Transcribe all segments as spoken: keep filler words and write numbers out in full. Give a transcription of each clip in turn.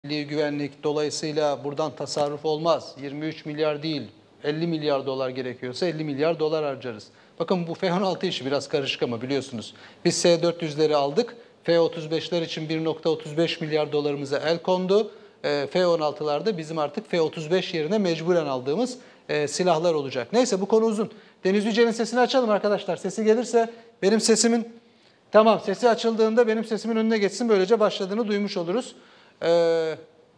Milli güvenlik dolayısıyla buradan tasarruf olmaz. yirmi üç milyar değil, elli milyar dolar gerekiyorsa elli milyar dolar harcarız. Bakın bu F on altı işi biraz karışık ama biliyorsunuz. Biz S dört yüzleri aldık. F otuz beşler için bir nokta otuz beş milyar dolarımıza el kondu. F on altılarda bizim artık F otuz beş yerine mecburen aldığımız e, silahlar olacak. Neyse bu konu uzun. Deniz Yücel'in sesini açalım arkadaşlar. Sesi gelirse benim sesimin, tamam sesi açıldığında benim sesimin önüne geçsin. Böylece başladığını duymuş oluruz. Ee,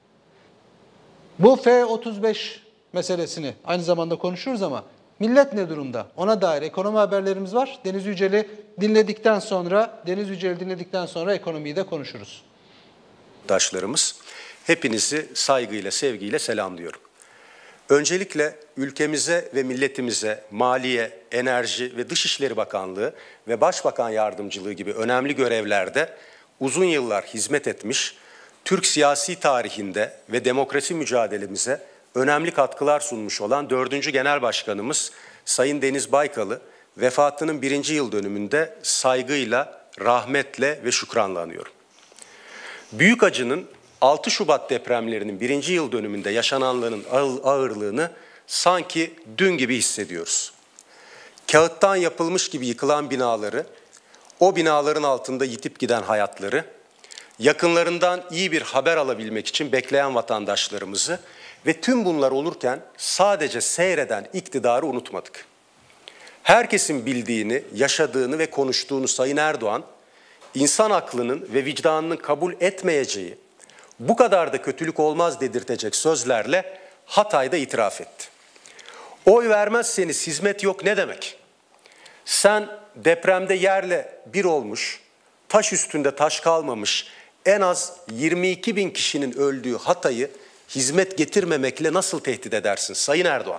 bu F otuz beş meselesini aynı zamanda konuşuruz ama millet ne durumda? Ona dair ekonomi haberlerimiz var. Deniz Yücel'i dinledikten sonra, Deniz Yücel'i dinledikten sonra ekonomiyi de konuşuruz. Daşlarımız, hepinizi saygıyla, sevgiyle selamlıyorum. Öncelikle ülkemize ve milletimize Maliye, Enerji ve Dışişleri Bakanlığı ve Başbakan Yardımcılığı gibi önemli görevlerde uzun yıllar hizmet etmiş, Türk siyasi tarihinde ve demokrasi mücadelemize önemli katkılar sunmuş olan dördüncü Genel Başkanımız Sayın Deniz Baykal'ı vefatının birinci yıl dönümünde saygıyla, rahmetle ve şükranla anıyorum. Büyük acının altı Şubat depremlerinin birinci yıl dönümünde yaşananların ağırlığını sanki dün gibi hissediyoruz. Kağıttan yapılmış gibi yıkılan binaları, o binaların altında yitip giden hayatları, yakınlarından iyi bir haber alabilmek için bekleyen vatandaşlarımızı ve tüm bunlar olurken sadece seyreden iktidarı unutmadık. Herkesin bildiğini, yaşadığını ve konuştuğunu Sayın Erdoğan, insan aklının ve vicdanının kabul etmeyeceği, bu kadar da kötülük olmaz dedirtecek sözlerle Hatay'da itiraf etti. Oy vermezseniz hizmet yok ne demek? Sen depremde yerle bir olmuş, taş üstünde taş kalmamış, en az yirmi iki bin kişinin öldüğü Hatay'ı hizmet getirmemekle nasıl tehdit edersin Sayın Erdoğan?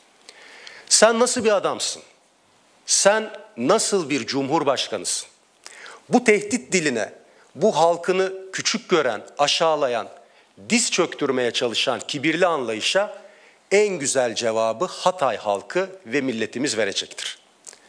Sen nasıl bir adamsın? Sen nasıl bir cumhurbaşkanısın? Bu tehdit diline, bu halkını küçük gören, aşağılayan, diz çöktürmeye çalışan kibirli anlayışa en güzel cevabı Hatay halkı ve milletimiz verecektir.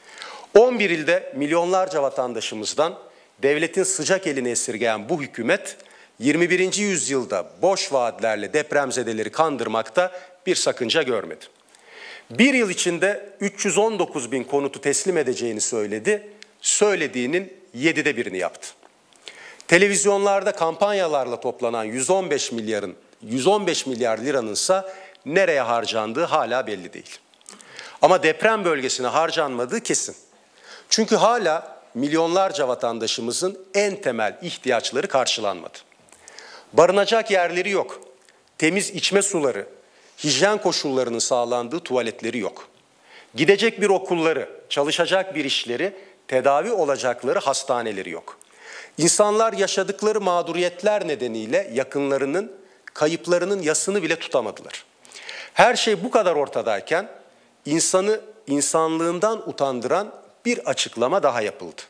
on bir ilde milyonlarca vatandaşımızdan devletin sıcak elini esirgeyen bu hükümet yirmi birinci yüzyılda boş vaatlerle depremzedeleri kandırmakta bir sakınca görmedi. Bir yıl içinde üç yüz on dokuz bin konutu teslim edeceğini söyledi, söylediğinin yedide birini yaptı. Televizyonlarda kampanyalarla toplanan yüz on beş milyarın yüz on beş milyar liranınsa nereye harcandığı hala belli değil. Ama deprem bölgesine harcanmadığı kesin. Çünkü hala milyonlarca vatandaşımızın en temel ihtiyaçları karşılanmadı. Barınacak yerleri yok. Temiz içme suları, hijyen koşullarının sağlandığı tuvaletleri yok. Gidecek bir okulları, çalışacak bir işleri, tedavi olacakları hastaneleri yok. İnsanlar yaşadıkları mağduriyetler nedeniyle yakınlarının, kayıplarının yasını bile tutamadılar. Her şey bu kadar ortadayken insanı insanlığından utandıran bir açıklama daha yapıldı.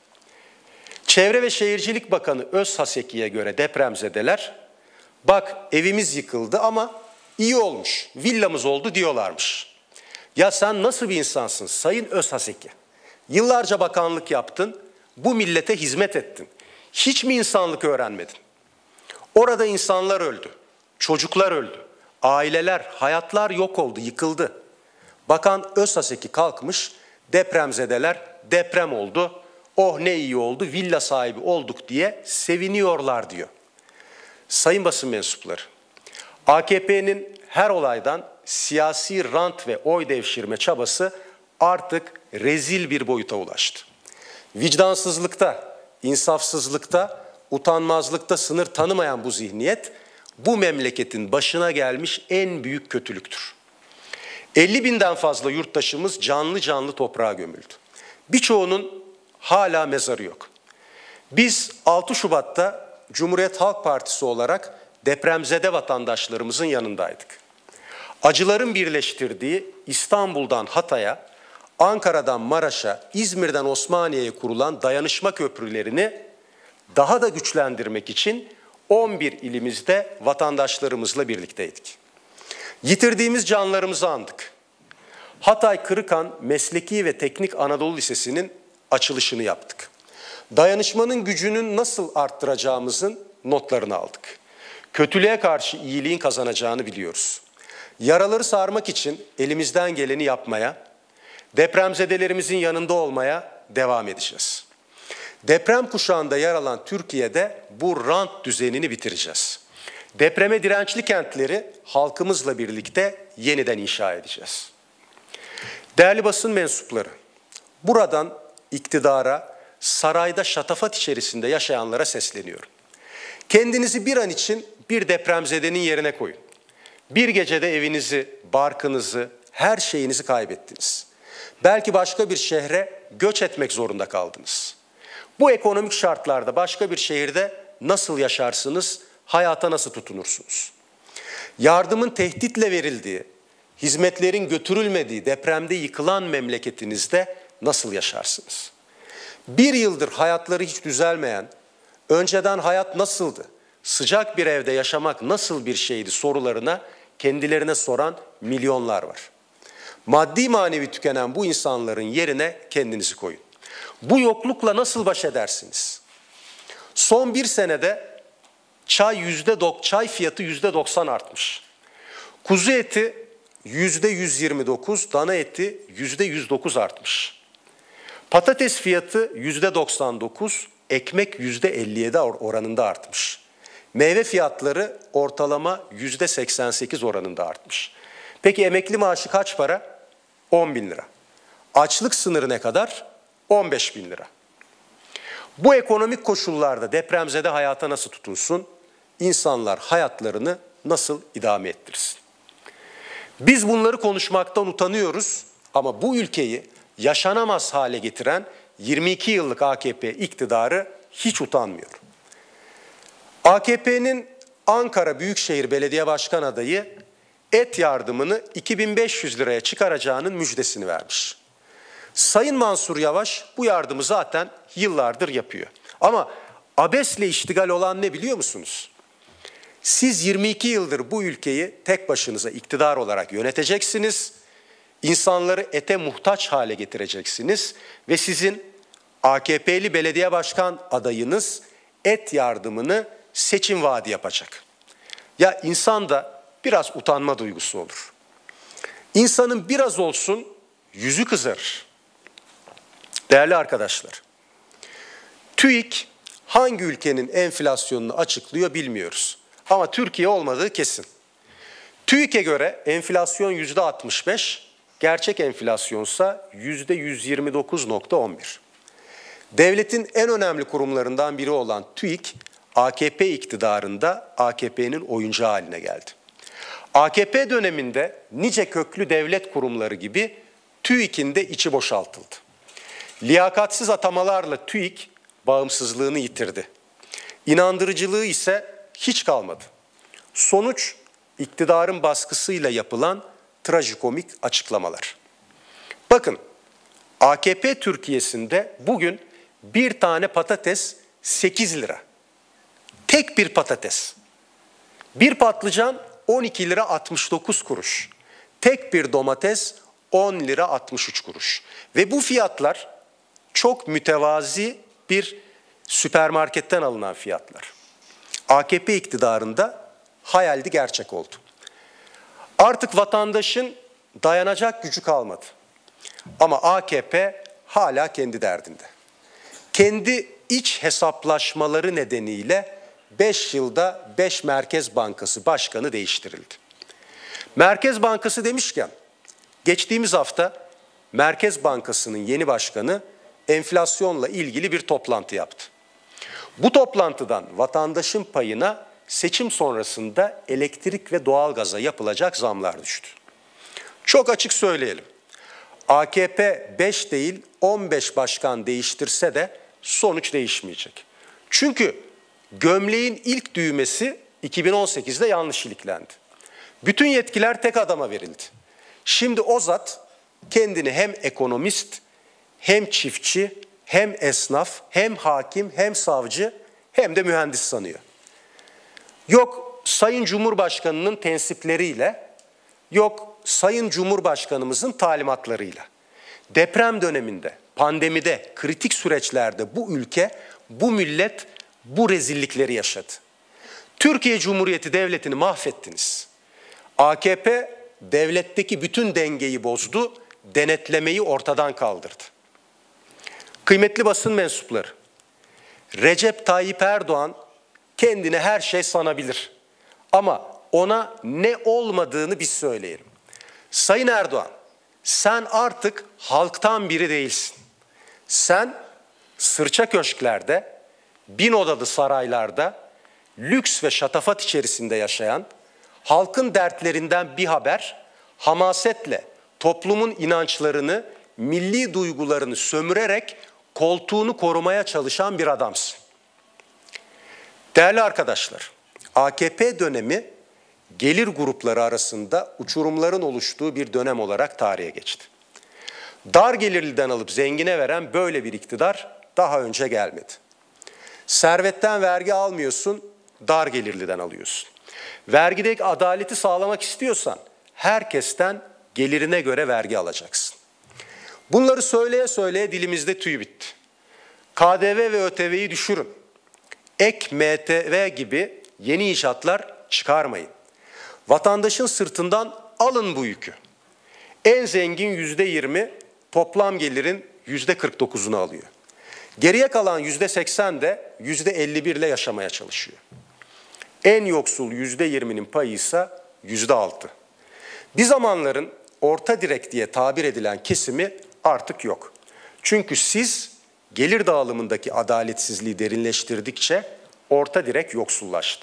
Çevre ve Şehircilik Bakanı Özhaseki'ye göre depremzedeler, bak evimiz yıkıldı ama iyi olmuş, villamız oldu diyorlarmış. Ya sen nasıl bir insansın Sayın Özhaseki? Yıllarca bakanlık yaptın, bu millete hizmet ettin. Hiç mi insanlık öğrenmedin? Orada insanlar öldü, çocuklar öldü, aileler, hayatlar yok oldu, yıkıldı. Bakan Özhaseki kalkmış, depremzedeler deprem oldu, oh ne iyi oldu, villa sahibi olduk diye seviniyorlar diyor. Sayın basın mensupları, A K P'nin her olaydan siyasi rant ve oy devşirme çabası artık rezil bir boyuta ulaştı. Vicdansızlıkta, insafsızlıkta, utanmazlıkta sınır tanımayan bu zihniyet, bu memleketin başına gelmiş en büyük kötülüktür. elli binden fazla yurttaşımız canlı canlı toprağa gömüldü. Birçoğunun hala mezarı yok. Biz altı Şubat'ta Cumhuriyet Halk Partisi olarak depremzede vatandaşlarımızın yanındaydık. Acıların birleştirdiği İstanbul'dan Hatay'a, Ankara'dan Maraş'a, İzmir'den Osmaniye'ye kurulan dayanışma köprülerini daha da güçlendirmek için on bir ilimizde vatandaşlarımızla birlikteydik. Yitirdiğimiz canlarımızı andık. Hatay Kırıkan Mesleki ve Teknik Anadolu Lisesi'nin açılışını yaptık. Dayanışmanın gücünü nasıl arttıracağımızın notlarını aldık. Kötülüğe karşı iyiliğin kazanacağını biliyoruz. Yaraları sarmak için elimizden geleni yapmaya, depremzedelerimizin yanında olmaya devam edeceğiz. Deprem kuşağında yer alan Türkiye'de bu rant düzenini bitireceğiz. Depreme dirençli kentleri halkımızla birlikte yeniden inşa edeceğiz. Değerli basın mensupları, buradan iktidara, sarayda şatafat içerisinde yaşayanlara sesleniyorum. Kendinizi bir an için bir depremzedenin yerine koyun. Bir gecede evinizi, barkınızı, her şeyinizi kaybettiniz. Belki başka bir şehre göç etmek zorunda kaldınız. Bu ekonomik şartlarda başka bir şehirde nasıl yaşarsınız, hayata nasıl tutunursunuz? Yardımın tehditle verildiği, hizmetlerin götürülmediği depremde yıkılan memleketinizde nasıl yaşarsınız? Bir yıldır hayatları hiç düzelmeyen, önceden hayat nasıldı, sıcak bir evde yaşamak nasıl bir şeydi sorularına kendilerine soran milyonlar var. Maddi manevi tükenen bu insanların yerine kendinizi koyun. Bu yoklukla nasıl baş edersiniz? Son bir senede çay yüzde dok, çay fiyatı yüzde doksan artmış. Kuzu eti yüzde yüz yirmi dokuz, dana eti yüzde yüz dokuz artmış. Patates fiyatı yüzde doksan dokuz, ekmek yüzde elli yedi oranında artmış. Meyve fiyatları ortalama yüzde seksen sekiz oranında artmış. Peki emekli maaşı kaç para? on bin lira. Açlık sınırı ne kadar? on beş bin lira. Bu ekonomik koşullarda depremzede hayata nasıl tutunsun? İnsanlar hayatlarını nasıl idame ettirsin? Biz bunları konuşmaktan utanıyoruz ama bu ülkeyi yaşanamaz hale getiren yirmi iki yıllık A K P iktidarı hiç utanmıyor. A K P'nin Ankara Büyükşehir Belediye Başkan adayı et yardımını iki bin beş yüz liraya çıkaracağının müjdesini vermiş. Sayın Mansur Yavaş bu yardımı zaten yıllardır yapıyor. Ama abesle iştigal olan ne biliyor musunuz? Siz yirmi iki yıldır bu ülkeyi tek başınıza iktidar olarak yöneteceksiniz. İnsanları ete muhtaç hale getireceksiniz ve sizin A K P'li belediye başkan adayınız et yardımını seçim vaadi yapacak. Ya insanda biraz utanma duygusu olur. İnsanın biraz olsun yüzü kızarır. Değerli arkadaşlar, TÜİK hangi ülkenin enflasyonunu açıklıyor bilmiyoruz. Ama Türkiye olmadığı kesin. TÜİK'e göre enflasyon yüzde altmış beş, gerçek enflasyonsa yüzde yüz yirmi dokuz nokta on bir. Devletin en önemli kurumlarından biri olan TÜİK, A K P iktidarında A K P'nin oyuncağı haline geldi. A K P döneminde nice köklü devlet kurumları gibi TÜİK'in de içi boşaltıldı. Liyakatsiz atamalarla TÜİK bağımsızlığını yitirdi. İnandırıcılığı ise hiç kalmadı. Sonuç iktidarın baskısıyla yapılan trajikomik açıklamalar. Bakın, A K P Türkiye'sinde bugün bir tane patates sekiz lira. Tek bir patates. Bir patlıcan on iki lira altmış dokuz kuruş. Tek bir domates on lira altmış üç kuruş. Ve bu fiyatlar çok mütevazi bir süpermarketten alınan fiyatlar. A K P iktidarında hayaldi gerçek oldu. Artık vatandaşın dayanacak gücü kalmadı. Ama A K P hala kendi derdinde. Kendi iç hesaplaşmaları nedeniyle beş yılda beş Merkez Bankası Başkanı değiştirildi. Merkez Bankası demişken, geçtiğimiz hafta Merkez Bankası'nın yeni başkanı enflasyonla ilgili bir toplantı yaptı. Bu toplantıdan vatandaşın payına seçim sonrasında elektrik ve doğalgaza yapılacak zamlar düştü. Çok açık söyleyelim. A K P beş değil on beş başkan değiştirse de sonuç değişmeyecek. Çünkü gömleğin ilk düğmesi iki bin on sekizde yanlış iliklendi. Bütün yetkiler tek adama verildi. Şimdi o zat kendini hem ekonomist, hem çiftçi, hem esnaf, hem hakim, hem savcı, hem de mühendis sanıyor. Yok Sayın Cumhurbaşkanı'nın tensipleriyle, yok Sayın Cumhurbaşkanımızın talimatlarıyla. Deprem döneminde, pandemide, kritik süreçlerde bu ülke, bu millet bu rezillikleri yaşadı. Türkiye Cumhuriyeti Devleti'ni mahvettiniz. A K P devletteki bütün dengeyi bozdu, denetlemeyi ortadan kaldırdı. Kıymetli basın mensupları, Recep Tayyip Erdoğan kendine her şey sanabilir. Ama ona ne olmadığını biz söyleyelim. Sayın Erdoğan, sen artık halktan biri değilsin. Sen sırça köşklerde, bin odalı saraylarda, lüks ve şatafat içerisinde yaşayan, halkın dertlerinden bir haber, hamasetle toplumun inançlarını, milli duygularını sömürerek koltuğunu korumaya çalışan bir adamsın. Değerli arkadaşlar, A K P dönemi gelir grupları arasında uçurumların oluştuğu bir dönem olarak tarihe geçti. Dar gelirliden alıp zengine veren böyle bir iktidar daha önce gelmedi. Servetten vergi almıyorsun, dar gelirliden alıyorsun. Vergideki adaleti sağlamak istiyorsan herkesten gelirine göre vergi alacaksın. Bunları söyleye söyleye dilimizde tüy bitti. K D V ve Ö T V'yi düşürün. Ek M T V gibi yeni icatlar çıkarmayın. Vatandaşın sırtından alın bu yükü. En zengin yüzde yirmi toplam gelirin yüzde kırk dokuzunu alıyor. Geriye kalan yüzde seksen de yüzde elli bir ile yaşamaya çalışıyor. En yoksul yüzde yirminin payı ise yüzde altı. Bir zamanların orta direk diye tabir edilen kesimi artık yok. Çünkü siz gelir dağılımındaki adaletsizliği derinleştirdikçe orta direk yoksullaştı.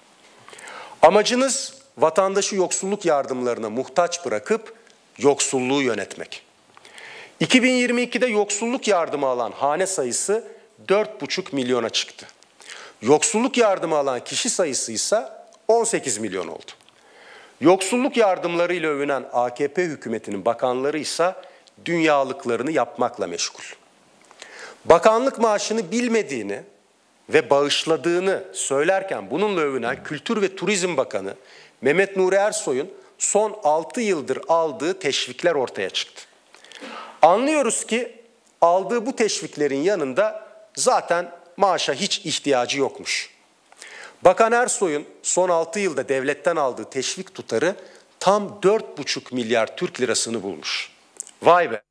Amacınız vatandaşı yoksulluk yardımlarına muhtaç bırakıp yoksulluğu yönetmek. iki bin yirmi ikide yoksulluk yardımı alan hane sayısı dört buçuk milyona çıktı. Yoksulluk yardımı alan kişi sayısı ise on sekiz milyon oldu. Yoksulluk yardımlarıyla övünen A K P hükümetinin bakanları ise dünyalıklarını yapmakla meşgul. Bakanlık maaşını bilmediğini ve bağışladığını söylerken bununla övünen Kültür ve Turizm Bakanı Mehmet Nuri Ersoy'un son altı yıldır aldığı teşvikler ortaya çıktı. Anlıyoruz ki aldığı bu teşviklerin yanında zaten maaşa hiç ihtiyacı yokmuş. Bakan Ersoy'un son altı yılda devletten aldığı teşvik tutarı tam dört buçuk milyar Türk lirasını bulmuş. Vay be!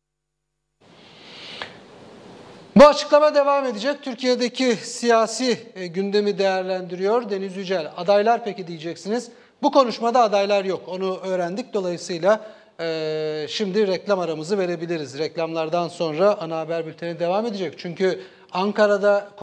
Bu açıklama devam edecek. Türkiye'deki siyasi gündemi değerlendiriyor Deniz Yücel. Adaylar peki diyeceksiniz. Bu konuşmada adaylar yok. Onu öğrendik. Dolayısıyla e, şimdi reklam aramızı verebiliriz. Reklamlardan sonra ana haber bülteni devam edecek. Çünkü Ankara'da